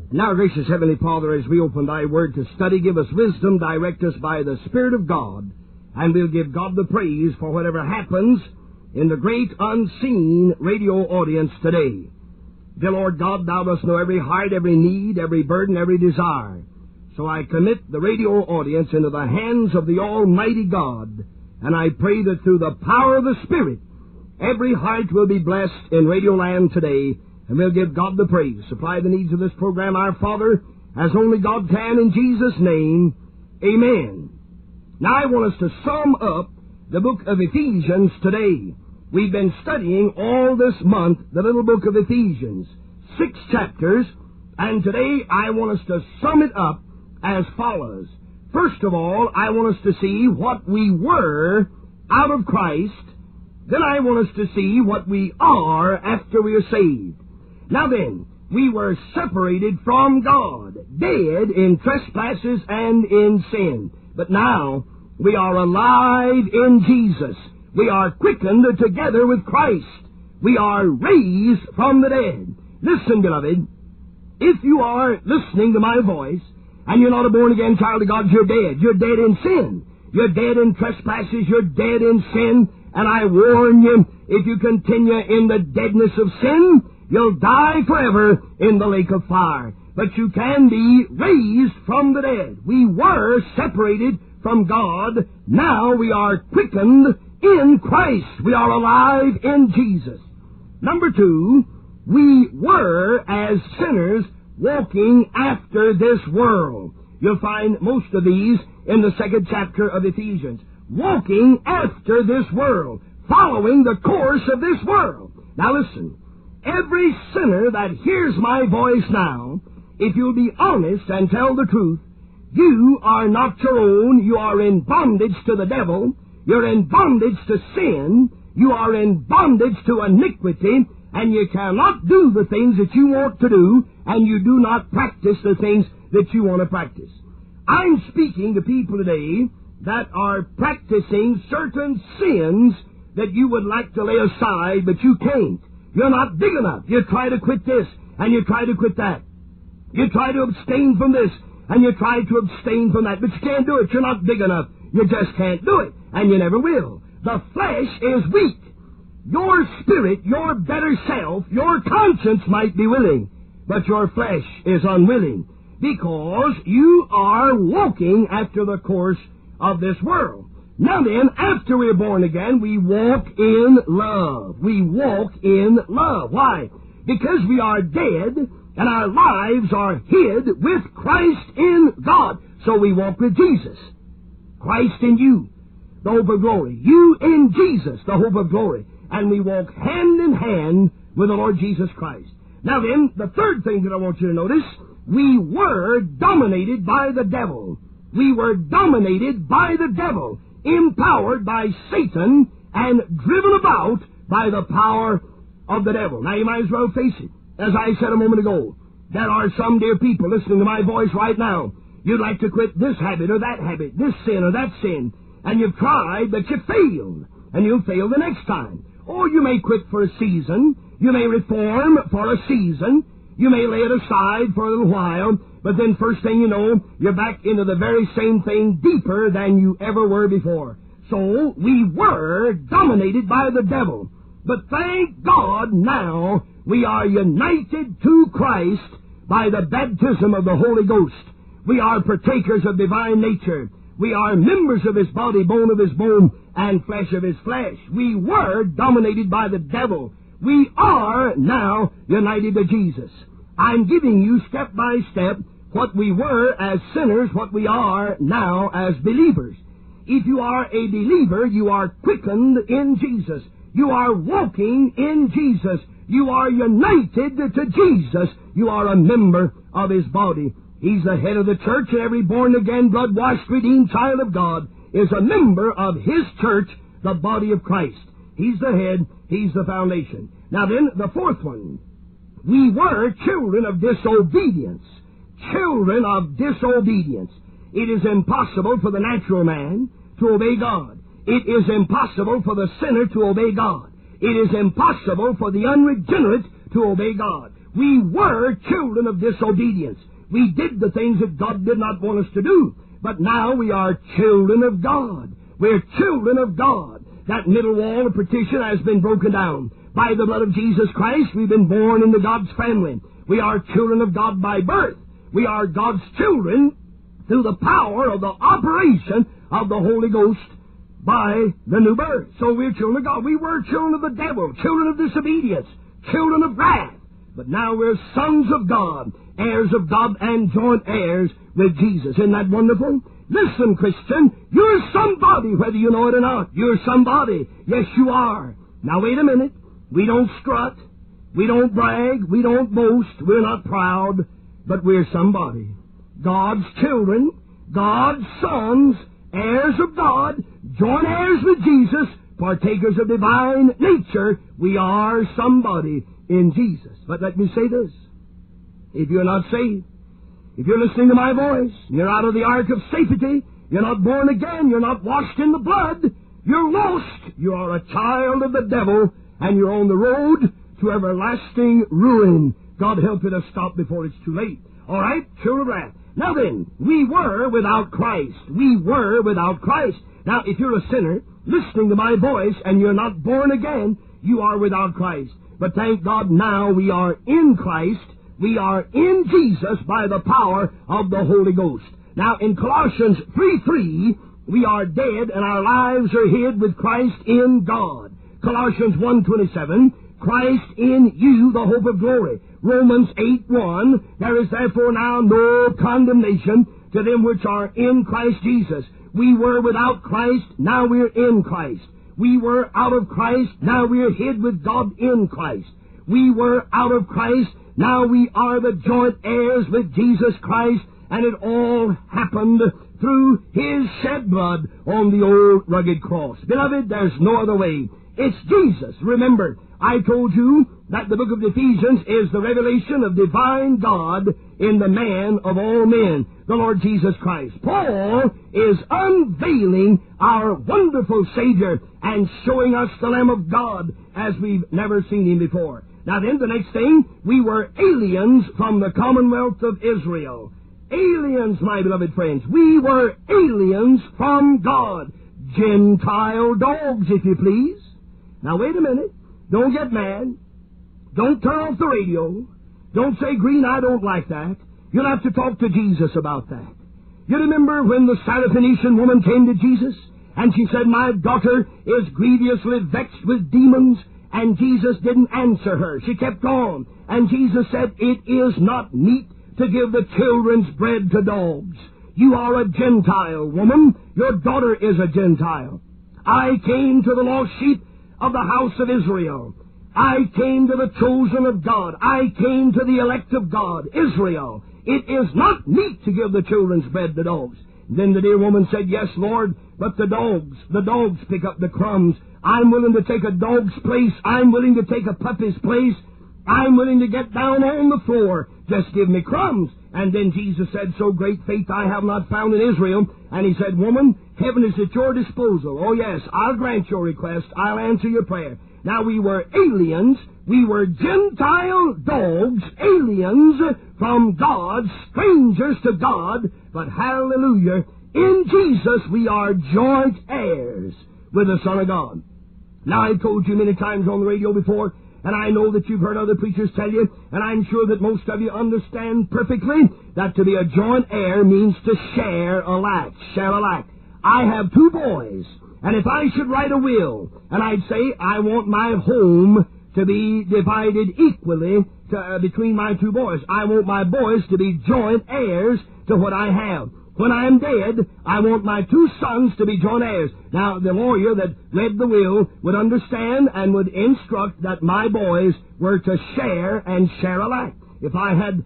Now, gracious Heavenly Father, as we open Thy Word to study, give us wisdom, direct us by the Spirit of God, and we'll give God the praise for whatever happens in the great unseen radio audience today. Dear Lord God, Thou dost know every heart, every need, every burden, every desire. So I commit the radio audience into the hands of the Almighty God, and I pray that through the power of the Spirit, every heart will be blessed in Radio Land today, and we'll give God the praise. Supply the needs of this program, our Father, as only God can, in Jesus' name. Amen. Now I want us to sum up the book of Ephesians today. We've been studying all this month the little book of Ephesians, 6 chapters, and today I want us to sum it up as follows. First of all, I want us to see what we were out of Christ. Then I want us to see what we are after we are saved. Now then, we were separated from God, dead in trespasses and in sin. But now we are alive in Jesus. We are quickened together with Christ. We are raised from the dead. Listen, beloved, if you are listening to my voice, and you're not a born-again child of God, you're dead. You're dead in sin. You're dead in trespasses. You're dead in sin. And I warn you, if you continue in the deadness of sin, you'll die forever in the lake of fire. But you can be raised from the dead. We were separated from God. Now we are quickened in Christ. We are alive in Jesus. Number 2, we were, as sinners, walking after this world. You'll find most of these in the 2nd chapter of Ephesians. Walking after this world, following the course of this world. Now listen, every sinner that hears my voice now, if you'll be honest and tell the truth, you are not your own. You are in bondage to the devil. You're in bondage to sin. You are in bondage to iniquity. And you cannot do the things that you want to do, and you do not practice the things that you want to practice. I'm speaking to people today that are practicing certain sins that you would like to lay aside, but you can't. You're not big enough. You try to quit this, and you try to quit that. You try to abstain from this, and you try to abstain from that, but you can't do it. You're not big enough. You just can't do it, and you never will. The flesh is weak. Your spirit, your better self, your conscience might be willing, but your flesh is unwilling, because you are walking after the course of this world. Now then, after we are born again, we walk in love. We walk in love. Why? Because we are dead, and our lives are hid with Christ in God. So we walk with Jesus. Christ in you, the hope of glory. You in Jesus, the hope of glory. And we walk hand in hand with the Lord Jesus Christ. Now then, the third thing that I want you to notice, we were dominated by the devil. We were dominated by the devil, empowered by Satan, and driven about by the power of the devil. Now you might as well face it. As I said a moment ago, there are some dear people listening to my voice right now. You'd like to quit this habit or that habit, this sin or that sin, and you've tried, but you failed, and you'll fail the next time. Or you may quit for a season. You may reform for a season. You may lay it aside for a little while. But then first thing you know, you're back into the very same thing, deeper than you ever were before. So we were dominated by the devil. But thank God now we are united to Christ by the baptism of the Holy Ghost. We are partakers of divine nature. We are members of His body, bone of His bone, and flesh of His flesh. We were dominated by the devil. We are now united to Jesus. I'm giving you step by step what we were as sinners, what we are now as believers. If you are a believer, you are quickened in Jesus. You are walking in Jesus. You are united to Jesus. You are a member of His body. He's the head of the church, and every born-again, blood-washed, redeemed child of God is a member of His church, the body of Christ. He's the head. He's the foundation. Now then, the fourth one. We were children of disobedience. Children of disobedience. It is impossible for the natural man to obey God. It is impossible for the sinner to obey God. It is impossible for the unregenerate to obey God. We were children of disobedience. We did the things that God did not want us to do. But now we are children of God. We're children of God. That middle wall of partition has been broken down. By the blood of Jesus Christ, we've been born into God's family. We are children of God by birth. We are God's children through the power of the operation of the Holy Ghost by the new birth. So we're children of God. We were children of the devil, children of disobedience, children of wrath. But now we're sons of God, heirs of God, and joint heirs with Jesus. Isn't that wonderful? Listen, Christian, you're somebody, whether you know it or not. You're somebody. Yes, you are. Now, wait a minute. We don't strut. We don't brag. We don't boast. We're not proud. But we're somebody. God's children, God's sons, heirs of God, joint heirs with Jesus, partakers of divine nature. We are somebody in Jesus. But let me say this. If you're not saved, if you're listening to my voice, you're out of the ark of safety, you're not born again, you're not washed in the blood, you're lost. You are a child of the devil, and you're on the road to everlasting ruin. God help you to stop before it's too late. All right, children of wrath. Now then, we were without Christ. We were without Christ. Now, if you're a sinner, listening to my voice, and you're not born again, you are without Christ. But thank God now we are in Christ. We are in Jesus by the power of the Holy Ghost. Now, in Colossians 3:3, we are dead and our lives are hid with Christ in God. Colossians 1:27, Christ in you, the hope of glory. Romans 8:1, there is therefore now no condemnation to them which are in Christ Jesus. We were without Christ, now we're in Christ. We were out of Christ, now we're hid with God in Christ. We were out of Christ, now we are the joint heirs with Jesus Christ, and it all happened through His shed blood on the old rugged cross. Beloved, there's no other way. It's Jesus. Remember, I told you that the book of Ephesians is the revelation of divine God in the man of all men, the Lord Jesus Christ. Paul is unveiling our wonderful Savior and showing us the Lamb of God as we've never seen Him before. Now then, the next thing, we were aliens from the commonwealth of Israel. Aliens, my beloved friends. We were aliens from God. Gentile dogs, if you please. Now, wait a minute. Don't get mad. Don't turn off the radio. Don't say, Green, I don't like that. You'll have to talk to Jesus about that. You remember when the Syrophoenician woman came to Jesus, and she said, my daughter is grievously vexed with demons, and Jesus didn't answer her. She kept on, and Jesus said, it is not meet to give the children's bread to dogs. You are a Gentile woman. Your daughter is a Gentile. I came to the lost sheep of the house of Israel. I came to the chosen of God. I came to the elect of God, Israel. It is not meet to give the children's bread to dogs. Then the dear woman said, yes, Lord, but the dogs pick up the crumbs. I'm willing to take a dog's place. I'm willing to take a puppy's place. I'm willing to get down on the floor. Just give me crumbs. And then Jesus said, so great faith I have not found in Israel. And He said, woman, heaven is at your disposal. Oh yes, I'll grant your request. I'll answer your prayer. Now we were aliens. We were Gentile dogs, aliens from God, strangers to God. But hallelujah, in Jesus we are joint heirs with the Son of God. Now I've told you many times on the radio before, and I know that you've heard other preachers tell you, and I'm sure that most of you understand perfectly, that to be a joint heir means to share alike. Share alike. I have two boys, and if I should write a will, and I'd say I want my home to be divided equally between my two boys. I want my boys to be joint heirs to what I have. When I am dead, I want my two sons to be joint heirs. Now, the lawyer that read the will would understand and would instruct that my boys were to share and share alike. If I had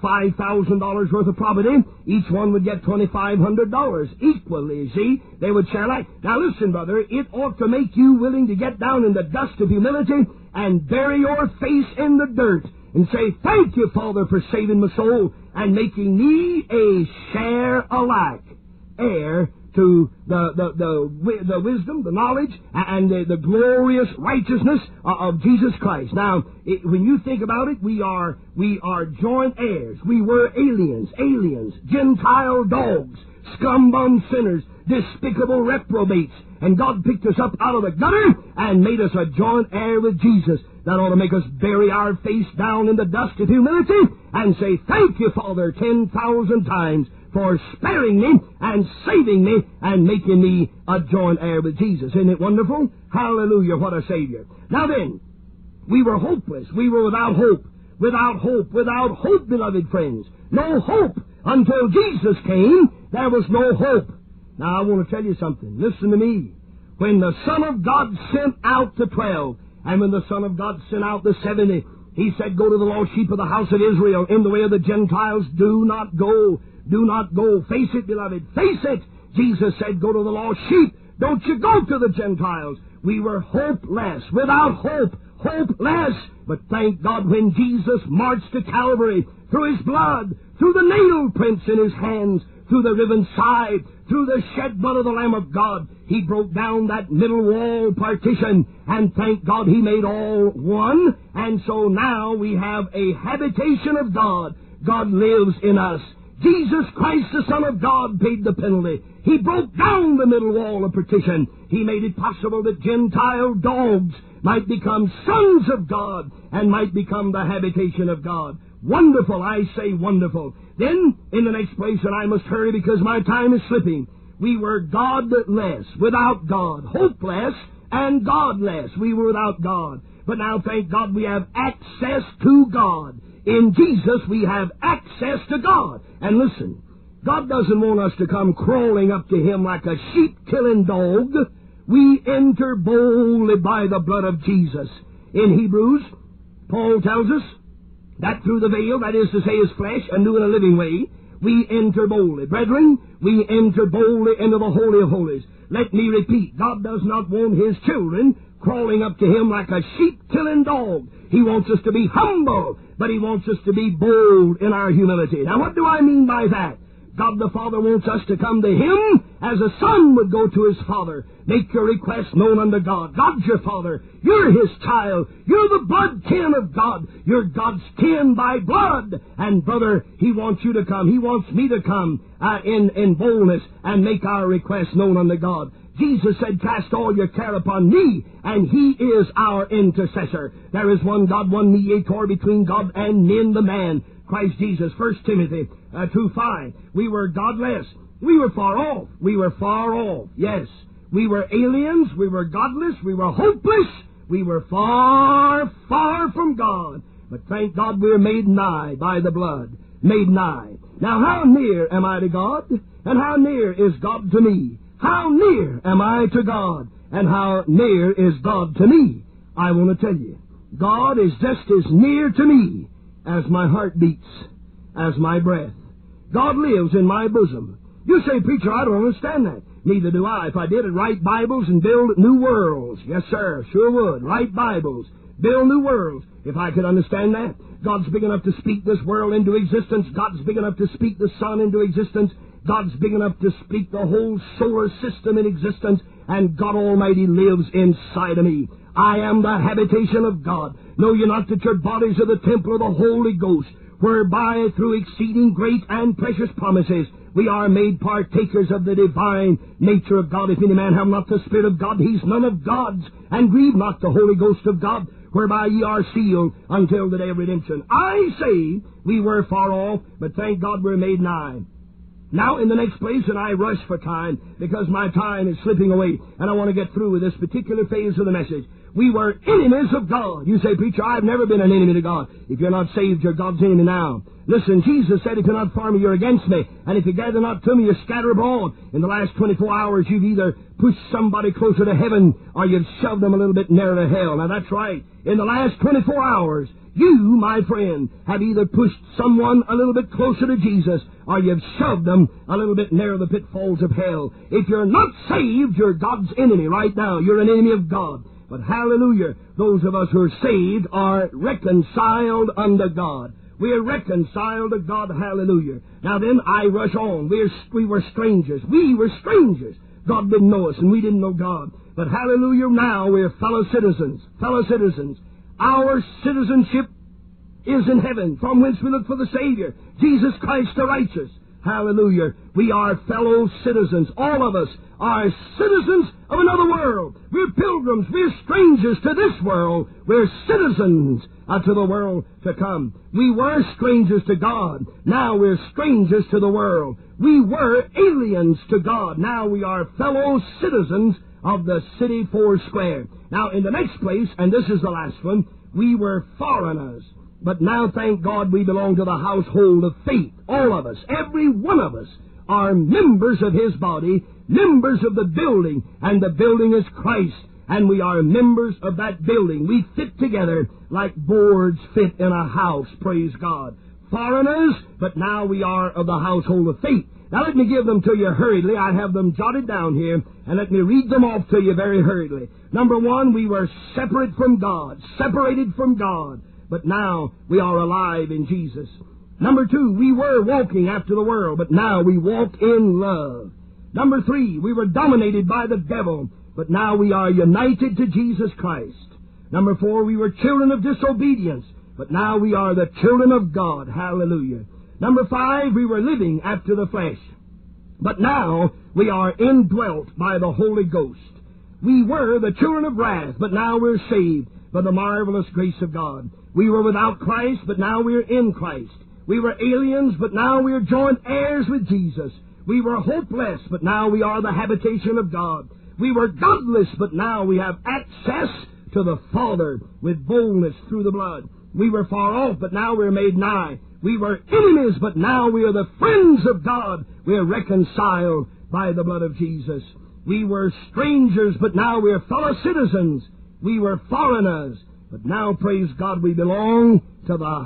$5,000 worth of property, each one would get $2,500 equally, see? They would share alike. Now listen, brother, it ought to make you willing to get down in the dust of humility and bury your face in the dirt and say, thank you, Father, for saving my soul and making me a share alike heir to the wisdom, the knowledge, and the glorious righteousness of Jesus Christ. Now, when you think about it, we are joint heirs. We were aliens, Gentile dogs, scum-bum sinners, despicable reprobates. And God picked us up out of the gutter and made us a joint heir with Jesus. That ought to make us bury our face down in the dust of humility and say, thank you, Father, 10,000 times for sparing me and saving me and making me a joint heir with Jesus. Isn't it wonderful? Hallelujah, what a Savior. Now then, we were hopeless. We were without hope. Without hope, beloved friends. No hope. Until Jesus came, there was no hope. Now, I want to tell you something. Listen to me. When the Son of God sent out the 12, and when the Son of God sent out the 70, He said, go to the lost sheep of the house of Israel in the way of the Gentiles. Do not go. Do not go. Face it, beloved. Face it. Jesus said, go to the lost sheep. Don't you go to the Gentiles. We were hopeless, without hope, hopeless. But thank God when Jesus marched to Calvary, through His blood, through the nail prints in His hands, through the riven side, through the shed blood of the Lamb of God, He broke down that middle wall partition, and thank God He made all one. And so now we have a habitation of God. God lives in us. Jesus Christ, the Son of God, paid the penalty. He broke down the middle wall of partition. He made it possible that Gentile dogs might become sons of God and might become the habitation of God. Wonderful, I say wonderful. Then, in the next place, and I must hurry because my time is slipping, we were godless, without God, hopeless and godless. We were without God. But now, thank God, we have access to God. In Jesus, we have access to God. And listen, God doesn't want us to come crawling up to Him like a sheep-killing dog. We enter boldly by the blood of Jesus. In Hebrews, Paul tells us that through the veil, that is to say His flesh, and new in a living way, we enter boldly. Brethren, we enter boldly into the Holy of Holies. Let me repeat, God does not want His children crawling up to Him like a sheep-killing dog. He wants us to be humble, but He wants us to be bold in our humility. Now, what do I mean by that? God the Father wants us to come to Him as a son would go to his father. Make your request known unto God. God's your Father. You're His child. You're the blood kin of God. You're God's kin by blood. And brother, He wants you to come. He wants me to come in boldness and make our request known unto God. Jesus said, cast all your care upon me, and He is our intercessor. There is one God, one mediator between God and men, the man, Christ Jesus. 1 Timothy 2:5. We were godless. We were far off. We were far off. Yes. We were aliens. We were godless. We were hopeless. We were far, far from God. But thank God we're made nigh by the blood. Made nigh. Now, how near am I to God? And how near is God to me? How near am I to God? And how near is God to me? I want to tell you, God is just as near to me as my heart beats, as my breath. God lives in my bosom. You say, preacher, I don't understand that. Neither do I. If I did, I'd write Bibles and build new worlds. Yes, sir, sure would. Write Bibles, build new worlds. If I could understand that. God's big enough to speak this world into existence. God's big enough to speak the sun into existence. God's big enough to speak the whole solar system in existence, and God Almighty lives inside of me. I am the habitation of God. Know ye not that your bodies are the temple of the Holy Ghost, whereby through exceeding great and precious promises we are made partakers of the divine nature of God. If any man have not the Spirit of God, he's none of God's. And grieve not the Holy Ghost of God, whereby ye are sealed until the day of redemption. I say we were far off, but thank God we're made nigh. Now, in the next place, and I rush for time because my time is slipping away, and I want to get through with this particular phase of the message. We were enemies of God. You say, preacher, I've never been an enemy to God. If you're not saved, you're God's enemy now. Listen, Jesus said, if you're not for me, you're against me. And if you gather not to me, you scatter abroad. In the last 24 hours, you've either pushed somebody closer to heaven or you've shoved them a little bit nearer to hell. Now, that's right. In the last 24 hours, you, my friend, have either pushed someone a little bit closer to Jesus or you've shoved them a little bit nearer the pitfalls of hell. If you're not saved, you're God's enemy right now. You're an enemy of God. But hallelujah, those of us who are saved are reconciled unto God. We are reconciled to God. Hallelujah. Now then, I rush on. We were strangers. We were strangers. God didn't know us, and we didn't know God. But hallelujah, now we're fellow citizens. Fellow citizens. Our citizenship is in heaven, from whence we look for the Savior, Jesus Christ the righteous. Hallelujah. We are fellow citizens. All of us are citizens of another world. We're pilgrims. We're strangers to this world. We're citizens to the world to come. We were strangers to God. Now we're strangers to the world. We were aliens to God. Now we are fellow citizens of the city foursquare. Now in the next place, and this is the last one, we were foreigners. But now, thank God, we belong to the household of faith. All of us, every one of us, are members of His body, members of the building, and the building is Christ, and we are members of that building. We fit together like boards fit in a house, praise God. Foreigners, but now we are of the household of faith. Now let me give them to you hurriedly. I have them jotted down here, and let me read them off to you very hurriedly. Number one, we were separate from God, separated from God. But now we are alive in Jesus. Number two, we were walking after the world, but now we walk in love. Number three, we were dominated by the devil, but now we are united to Jesus Christ. Number four, we were children of disobedience, but now we are the children of God. Hallelujah. Number five, we were living after the flesh, but now we are indwelt by the Holy Ghost. We were the children of wrath, but now we're saved by the marvelous grace of God. We were without Christ, but now we are in Christ. We were aliens, but now we are joint heirs with Jesus. We were hopeless, but now we are the habitation of God. We were godless, but now we have access to the Father with boldness through the blood. We were far off, but now we are made nigh. We were enemies, but now we are the friends of God. We are reconciled by the blood of Jesus. We were strangers, but now we are fellow citizens. We were foreigners, but now, praise God, we belong to the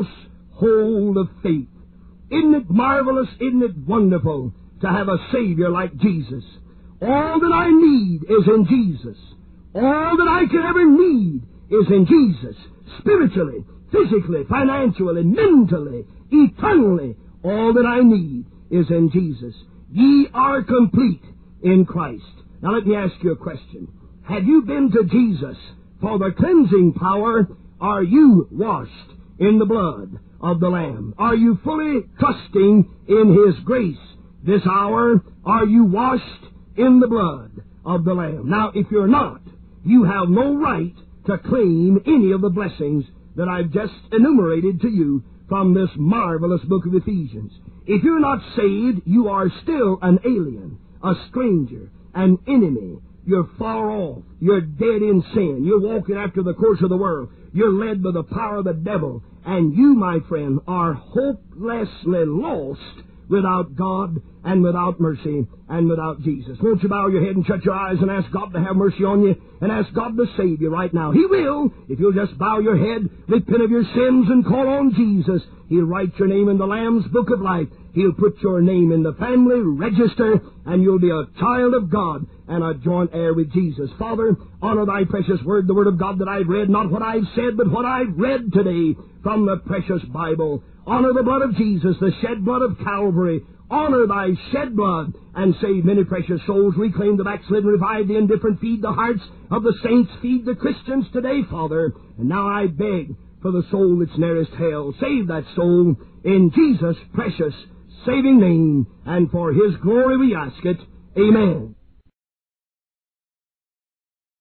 household of faith. Isn't it marvelous? Isn't it wonderful to have a Savior like Jesus? All that I need is in Jesus. All that I can ever need is in Jesus. Spiritually, physically, financially, mentally, eternally, all that I need is in Jesus. Ye are complete in Christ. Now let me ask you a question. Have you been to Jesus for the cleansing power? Are you washed in the blood of the Lamb? Are you fully trusting in His grace this hour? Are you washed in the blood of the Lamb? Now, if you're not, you have no right to claim any of the blessings that I've just enumerated to you from this marvelous book of Ephesians. If you're not saved, you are still an alien, a stranger, an enemy. You're far off. You're dead in sin. You're walking after the course of the world. You're led by the power of the devil. And you, my friend, are hopelessly lost without God and without mercy and without Jesus. Won't you bow your head and shut your eyes and ask God to have mercy on you and ask God to save you right now? He will, if you'll just bow your head, repent of your sins, and call on Jesus. He'll write your name in the Lamb's Book of Life. He'll put your name in the family register, and you'll be a child of God and a joint heir with Jesus. Father, honor Thy precious Word, the Word of God that I've read, not what I've said, but what I've read today from the precious Bible. Honor the blood of Jesus, the shed blood of Calvary. Honor Thy shed blood and save many precious souls. Reclaim the backslidden, revive the indifferent, feed the hearts of the saints, feed the Christians today, Father. And now I beg for the soul that's nearest hell. Save that soul in Jesus' precious saving name, and for His glory we ask it. Amen.